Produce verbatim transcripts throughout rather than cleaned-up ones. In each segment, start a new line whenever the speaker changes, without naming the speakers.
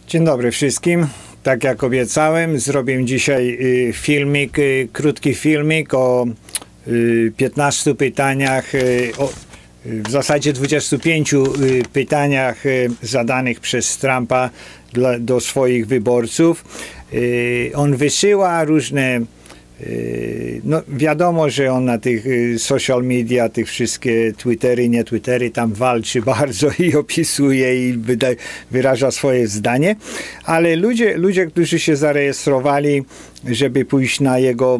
Dzień dobry wszystkim. Tak jak obiecałem, zrobię dzisiaj filmik, krótki filmik o piętnastu pytaniach, o, w zasadzie dwudziestu pięciu pytaniach zadanych przez Trumpa dla, do swoich wyborców. On wysyła różne, no wiadomo, że on na tych social media, tych wszystkie Twittery, nie Twittery, tam walczy bardzo i opisuje i wyda, wyraża swoje zdanie, ale ludzie, ludzie, którzy się zarejestrowali, żeby pójść na jego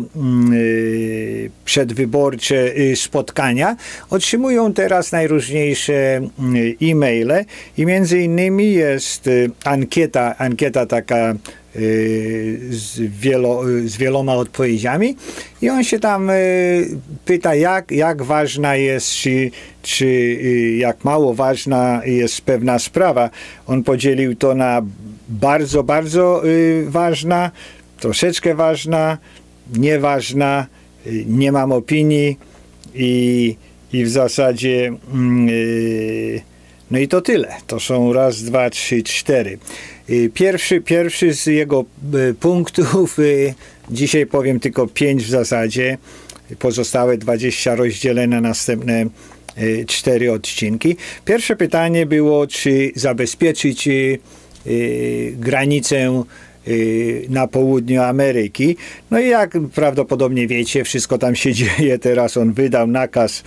y, przedwyborcze y, spotkania, otrzymują teraz najróżniejsze y, e-maile i między innymi jest y, ankieta, ankieta taka Z, wielo, z wieloma odpowiedziami i on się tam y, pyta, jak, jak ważna jest, czy, czy y, jak mało ważna jest pewna sprawa. On podzielił to na bardzo, bardzo y, ważna, troszeczkę ważna, nieważna, y, nie mam opinii i, i w zasadzie y, no i to tyle. To są raz, dwa, trzy, cztery. Pierwszy, pierwszy z jego punktów, dzisiaj powiem tylko pięć w zasadzie, pozostałe dwadzieścia rozdzielę na następne cztery odcinki. Pierwsze pytanie było, czy zabezpieczyć granicę na południu Ameryki. No i jak prawdopodobnie wiecie, wszystko tam się dzieje teraz. On wydał nakaz,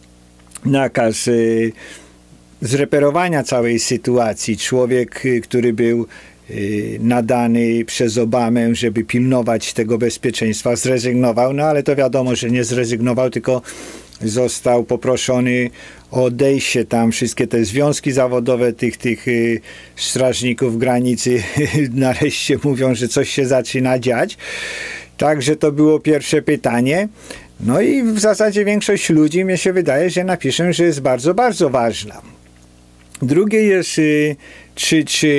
nakaz zreperowania całej sytuacji. Człowiek, który był nadany przez Obamę, żeby pilnować tego bezpieczeństwa, zrezygnował, no ale to wiadomo, że nie zrezygnował, tylko został poproszony o odejście. Tam wszystkie te związki zawodowe tych, tych strażników granicy nareszcie mówią, że coś się zaczyna dziać. Także to było pierwsze pytanie. No i w zasadzie większość ludzi, mnie się wydaje, że napiszę, że jest bardzo, bardzo ważna. Drugie jest, czy, czy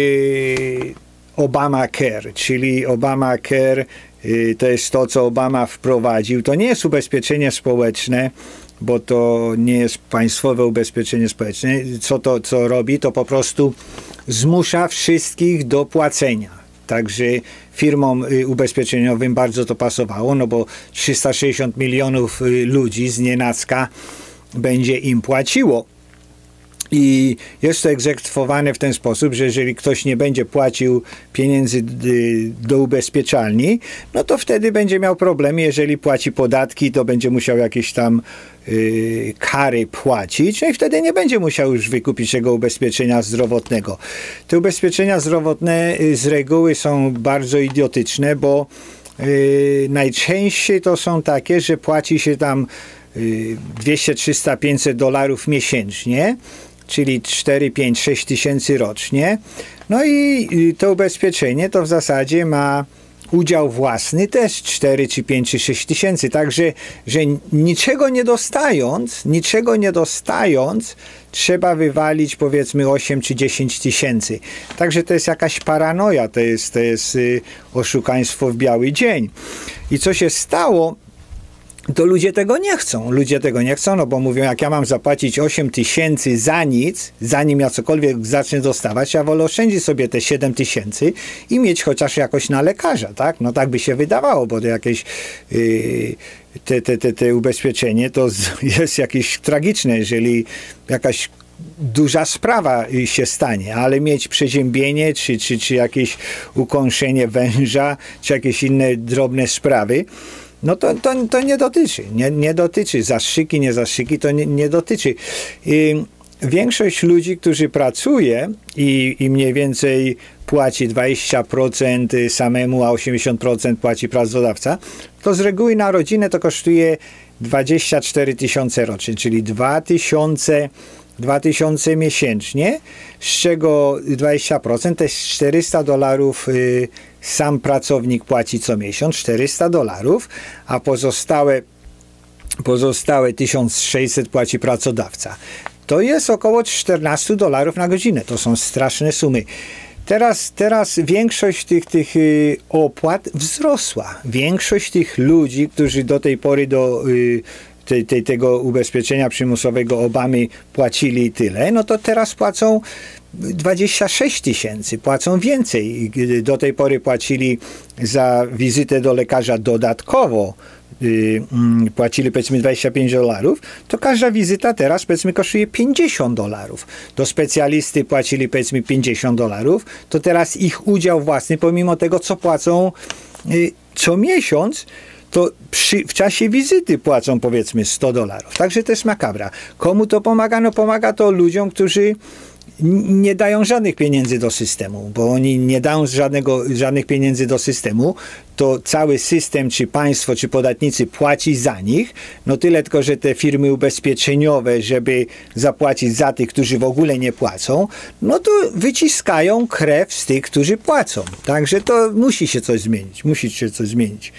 Obamacare, czyli Obamacare to jest to, co Obama wprowadził. To nie jest ubezpieczenie społeczne, bo to nie jest państwowe ubezpieczenie społeczne. Co to co robi, to po prostu zmusza wszystkich do płacenia. Także firmom ubezpieczeniowym bardzo to pasowało, no bo trzysta sześćdziesiąt milionów ludzi z nienacka będzie im płaciło. I jest to egzekwowane w ten sposób, że jeżeli ktoś nie będzie płacił pieniędzy do ubezpieczalni, no to wtedy będzie miał problemy. Jeżeli płaci podatki, to będzie musiał jakieś tam y, kary płacić, no i wtedy nie będzie musiał już wykupić tego ubezpieczenia zdrowotnego. Te ubezpieczenia zdrowotne z reguły są bardzo idiotyczne, bo y, najczęściej to są takie, że płaci się tam y, dwieście, trzysta, pięćset dolarów miesięcznie, czyli cztery, pięć, sześć tysięcy rocznie. No i to ubezpieczenie to w zasadzie ma udział własny też cztery, czy pięć, czy sześć tysięcy. Także, że niczego nie dostając, niczego nie dostając, trzeba wywalić powiedzmy osiem czy dziesięć tysięcy. Także to jest jakaś paranoja, to jest, to jest y, oszukaństwo w biały dzień. I co się stało? To ludzie tego nie chcą. Ludzie tego nie chcą, no bo mówią, jak ja mam zapłacić osiem tysięcy za nic, zanim ja cokolwiek zacznę dostawać, ja wolę oszczędzić sobie te siedem tysięcy i mieć chociaż jakoś na lekarza, tak? No tak by się wydawało, bo to jakieś yy, te, te, te, te ubezpieczenie to jest jakieś tragiczne, jeżeli jakaś duża sprawa się stanie, ale mieć przeziębienie, czy, czy, czy jakieś ukąszenie węża, czy jakieś inne drobne sprawy, no to, to, to nie dotyczy, nie, nie dotyczy, zastrzyki, nie zastrzyki, to nie, nie dotyczy. I większość ludzi, którzy pracuje i, i mniej więcej płaci dwadzieścia procent samemu, a osiemdziesiąt procent płaci pracodawca, to z reguły na rodzinę to kosztuje dwadzieścia cztery tysiące rocznie, czyli dwa tysiące dwa tysiące miesięcznie, z czego dwadzieścia procent to jest czterysta dolarów y, sam pracownik płaci co miesiąc, czterysta dolarów, a pozostałe, pozostałe tysiąc sześćset płaci pracodawca. To jest około czternaście dolarów na godzinę. To są straszne sumy. Teraz, teraz większość tych, tych y, opłat wzrosła. Większość tych ludzi, którzy do tej pory do y, te, te, tego ubezpieczenia przymusowego Obamy płacili tyle, no to teraz płacą dwadzieścia sześć tysięcy, płacą więcej. Do tej pory płacili za wizytę do lekarza dodatkowo, yy, płacili powiedzmy dwadzieścia pięć dolarów, to każda wizyta teraz powiedzmy kosztuje pięćdziesiąt dolarów. Do specjalisty płacili powiedzmy pięćdziesiąt dolarów, to teraz ich udział własny, pomimo tego co płacą yy, co miesiąc, to przy, w czasie wizyty płacą powiedzmy sto dolarów. Także to jest makabra. Komu to pomaga? No pomaga to ludziom, którzy nie dają żadnych pieniędzy do systemu, bo oni nie dają żadnego, żadnych pieniędzy do systemu, to cały system, czy państwo, czy podatnicy płaci za nich, no tyle tylko, że te firmy ubezpieczeniowe, żeby zapłacić za tych, którzy w ogóle nie płacą, no to wyciskają krew z tych, którzy płacą. Także to musi się coś zmienić, musi się coś zmienić.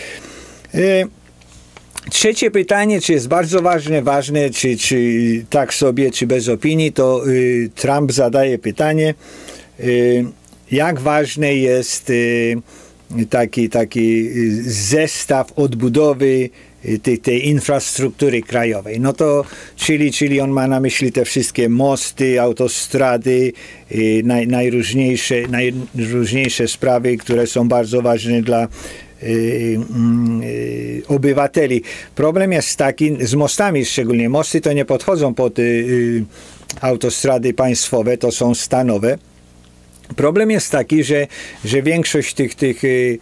Y Trzecie pytanie, czy jest bardzo ważne, ważne, czy, czy tak sobie, czy bez opinii, to y, Trump zadaje pytanie, y, jak ważny jest y, taki, taki zestaw odbudowy y, tej, tej infrastruktury krajowej. No to, czyli, czyli on ma na myśli te wszystkie mosty, autostrady, y, naj, najróżniejsze, najróżniejsze sprawy, które są bardzo ważne dla Yy, yy, obywateli. Problem jest taki, z mostami szczególnie, mosty to nie podchodzą pod yy, autostrady państwowe, to są stanowe. Problem jest taki, że, że większość tych, tych yy,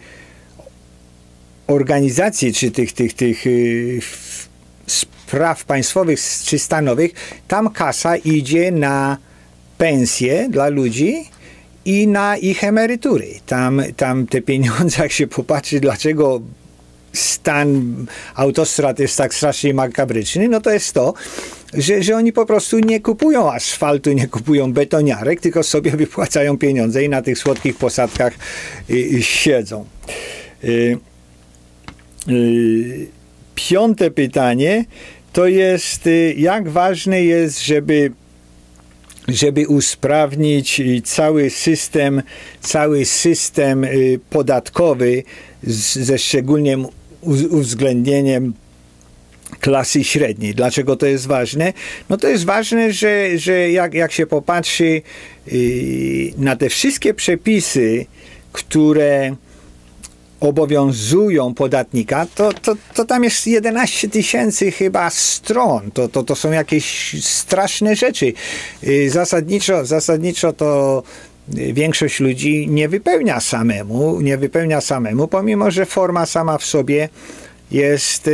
organizacji, czy tych, tych, tych yy, spraw państwowych czy stanowych, tam kasa idzie na pensje dla ludzi i na ich emerytury. Tam, tam te pieniądze, jak się popatrzy, dlaczego stan autostrad jest tak strasznie makabryczny, no to jest to, że, że oni po prostu nie kupują asfaltu, nie kupują betoniarek, tylko sobie wypłacają pieniądze i na tych słodkich posadkach y, y, siedzą. Y, y, piąte pytanie to jest, y, jak ważne jest, żeby żeby usprawnić cały system, cały system podatkowy z, ze szczególnym uwzględnieniem klasy średniej. Dlaczego to jest ważne? No to jest ważne, że, że jak, jak się popatrzy yy, na te wszystkie przepisy, które obowiązują podatnika, to, to, to tam jest jedenaście tysięcy chyba stron. To, to, to są jakieś straszne rzeczy. Zasadniczo, zasadniczo to większość ludzi nie wypełnia samemu, nie wypełnia samemu, pomimo że forma sama w sobie jest,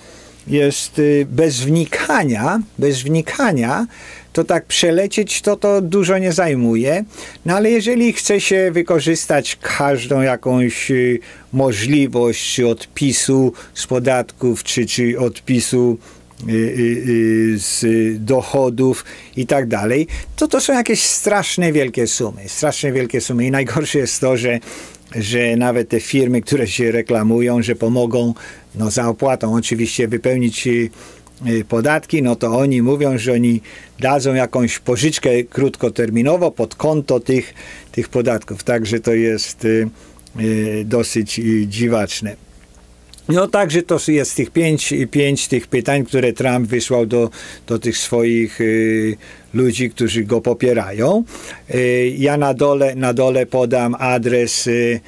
jest bez wnikania, bez wnikania, to tak przelecieć, to to dużo nie zajmuje. No ale jeżeli chce się wykorzystać każdą jakąś możliwość, czy odpisu z podatków, czy, czy odpisu y, y, z dochodów i tak dalej, to to są jakieś straszne wielkie sumy. Strasznie wielkie sumy. I najgorsze jest to, że że nawet te firmy, które się reklamują, że pomogą, no za opłatą oczywiście wypełnić podatki, no to oni mówią, że oni dadzą jakąś pożyczkę krótkoterminowo pod konto tych, tych podatków. Także to jest y, y, dosyć y, dziwaczne. No także to jest tych pięć, pięć tych pytań, które Trump wysłał do, do tych swoich y, ludzi, którzy go popierają. Y, ja na dole, na dole podam adres, y,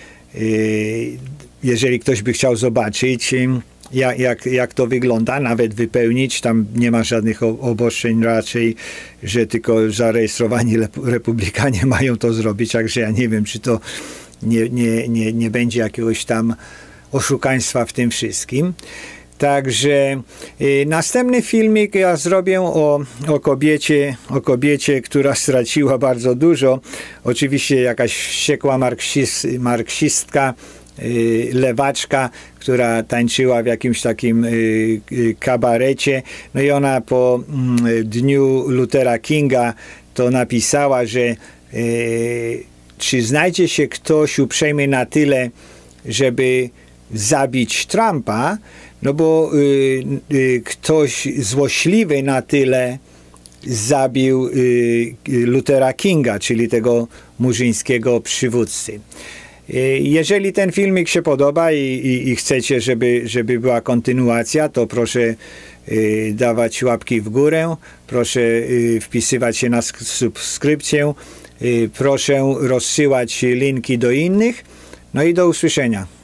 y, jeżeli ktoś by chciał zobaczyć, y, jak, jak, jak to wygląda, nawet wypełnić. Tam nie ma żadnych obostrzeń raczej, że tylko zarejestrowani republikanie mają to zrobić, także ja nie wiem, czy to nie, nie, nie, nie będzie jakiegoś tam oszukaństwa w tym wszystkim. Także y, następny filmik ja zrobię o, o kobiecie, o kobiecie, która straciła bardzo dużo. Oczywiście jakaś wściekła marksist, marksistka, y, lewaczka, która tańczyła w jakimś takim y, y, kabarecie. No i ona po y, dniu Luthera Kinga to napisała, że y, czy znajdzie się ktoś uprzejmy na tyle, żeby zabić Trumpa, no bo y, y, ktoś złośliwy na tyle zabił y, Luthera Kinga, czyli tego murzyńskiego przywódcy. Jeżeli ten filmik się podoba i, i, i chcecie, żeby, żeby była kontynuacja, to proszę dawać łapki w górę, proszę wpisywać się na subskrypcję, proszę rozsyłać linki do innych, no i do usłyszenia.